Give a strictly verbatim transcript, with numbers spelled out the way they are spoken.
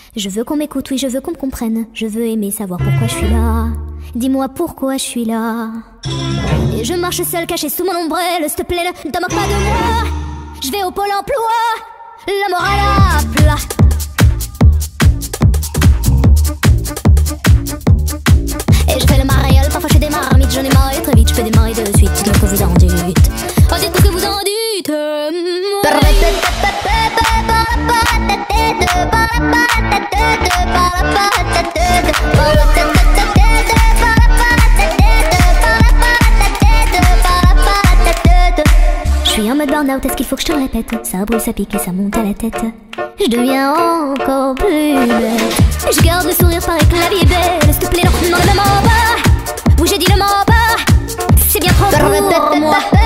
Je veux qu'on m'écoute, oui, je veux qu'on me comprenne. Je veux aimer savoir pourquoi je suis là. Dis-moi pourquoi je suis là. Et je marche seule, cachée sous mon ombrelle. S'il te plaît, ne te moque pas de moi. Je vais au pôle emploi, la morale à plat. Et je fais le mariole, parfois je fais des marmites. J'en ai marre très vite, je peux démarrer de suite. Dites-moi ce que vous en dites. Oh, dites-moi ce que vous en dites. Je suis en mode burn-out, est-ce qu'il faut que je te le répète? Ça brûle, ça pique et ça monte à la tête. Je deviens encore plus bête. Je garde le sourire, paraît que la vie est belle. S'il te plaît, non, non, ne me mens pas. Oui, j'ai dit ne mens pas. C'est bien trop pour moi.